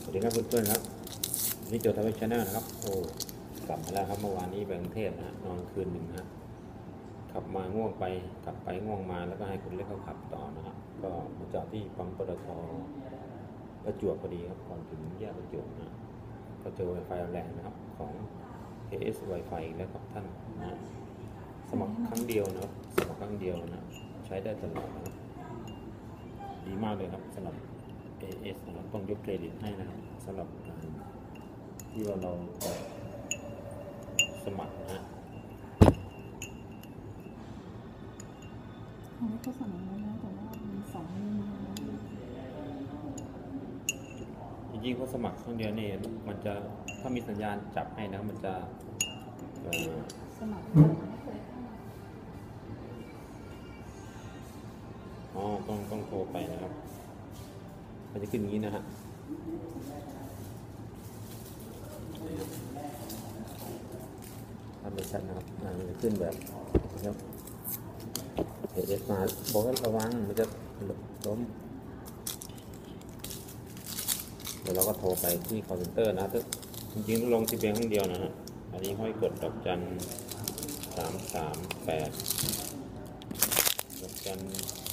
วัสดีครับเพื่อนๆครับนี่โจทย์ทวิชแนลนะครับโอ้กลับมาแล้วครับเมื่อวานนี้ไปกรุงเทพนะฮะนอนคืนหนึ่งนะขับมาง่วงไปกลับไปง่วงมาแล้วก็ให้คุณเล็กเขาขับต่อนะครับก็มาจอดที่ปั๊มปตท.ประจวบพอดีครับก่อนถึงแยกประจวบนะก็เจอ Wi-Fi แรงนะครับของ AS Wi-Fi แล้วครับท่านนะสมัครครั้งเดียวนะครับสมัครครั้งเดียวนะใช้ได้ตลอดนะครับดีมากเลยครับสำหรับ AS นะครับต้องยกเครดิตให้นะครับสำหรับการที่เราสมัครนะฮะเขาก็สมัครแล้วแต่ว่ามี2 เรื่องจริงๆเขาสมัครครั้งเดียวนี่มันจะถ้ามีสัญญาณจับให้นะมันจะสมัครต้องโทรไปนะครับมันจะขึ้นอย่างนี้นะฮะทำเป็นชั้นนะครับมันจะขึ้นแบบนะครับเอสมาบอกให้ระวังมันจะล้มเดี๋ยวเราก็โทรไปที่ call center นะจริงๆต้องลงที่เพียงครั้งเดียวนะฮะอันนี้ค่อยกดดอกจัน338ดอกจัน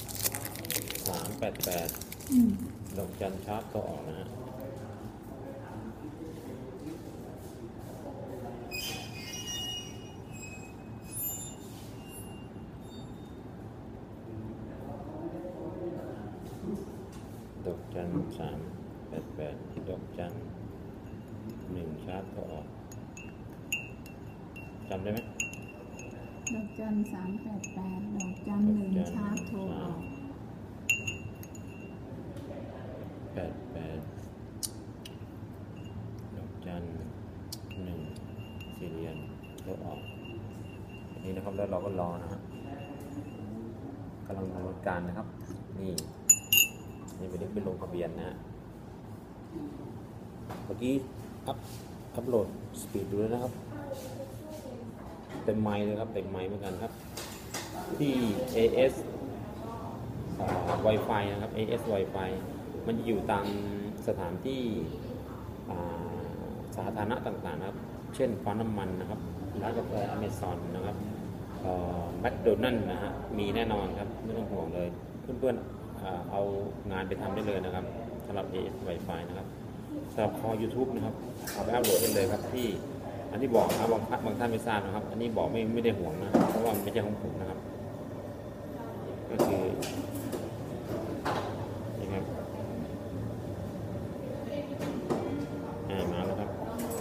388ดอกจันชาร์จตัวออกนะฮะดอกจัน388ดอกจัน1ชาร์จตัวออกจำได้ไหมดอกจัน388ดอกจัน1ชาร์จโทรออก 88ดอกจัน1สี่เหลี่ยมโทรออกอันนี้นะครับแล้วเราก็รอนะฮะกำลังดำเนินการนะครับนี่เป็นลงทะเบียนนะฮะเมื่อกี้อัพโหลดสปีดดูแล้วนะครับเต็มไมล์เลยครับเต็มไมล์เหมือนกันครับที่ AS Wi-Fi นะครับ AS Wi-Fi มันอยู่ตามสถานที่สาธารณะต่างๆนะครับเช่นปั๊มน้ำมันนะครับร้านกาแฟ Amazon นะครับแมคโดนัลด์นะฮะมีแน่นอนครับไม่ต้องห่วงเลยเพื่อนๆเอางานไปทำได้เลยนะครับสำหรับ AS Wi-Fi นะครับสำหรับคอ YouTube นะครับเอาไปอัพโหลดได้เลยครับที่อันที่บอกนะบางท่านไม่ทราบนะครับอันนี้บอกไม่ได้ห่วงนะเพราะว่ามันไม่ใช่ของผมนะครับก็คือยังไงมาแล้วครับ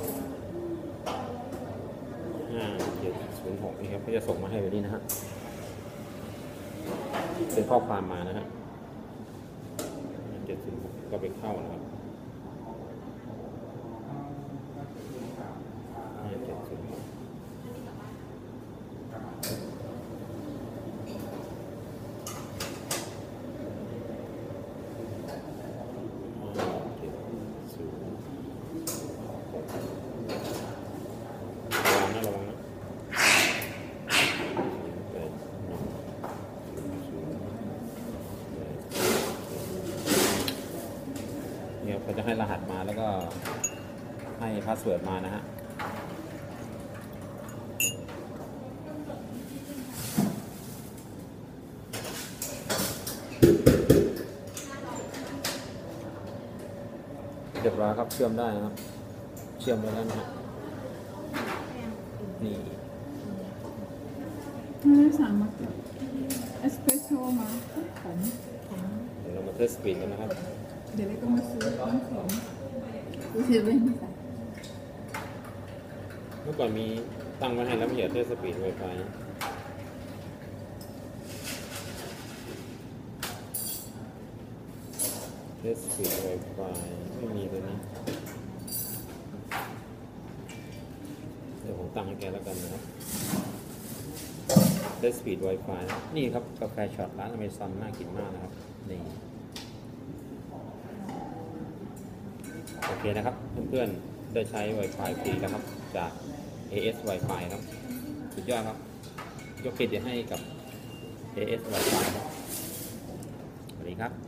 5706นี่ครับก็จะส่งมาให้แบบนี้นะฮะเป็นข้อความมานะฮะ706ก็ไปเข้านะครับระวังนะเนี่ยเขาจะให้รหัสมาแล้วก็ให้พาสเวิร์ดมานะฮะเรียบร้อยครับเชื่อมได้นะครับเชื่อมไปแล้วนะฮะนี่ไม่ได้สั่งมาเอสเปรสโซ่มาผมเดี๋ยวเรามาเทสสปีดกันนะครับเดี๋ยวก็มาซื้อน้ำแข็งดูสิเล่นไม่ใส่เมื่อก่อนมีตั้งไว้ให้แล้วไม่เหลือเทสสปีด Wi-Fi เทสสปีด Wi-Fi ไม่มีตัวนี้เดี๋ยวผมตั้งให้แกแล้วกันนะครับเทสสปีด Wi-Fi นี่ครับกาแฟช็อตร้าน Amazon น่ากินมากนะครับนี่โอเคนะครับเพื่อนๆได้ใช้ Wi-Fi ฟรีแล้วครับจาก AS Wi-Fi ครับสุดยอดครับยกเครดิตให้กับ AS Wi-Fi ครับสวัสดีครับ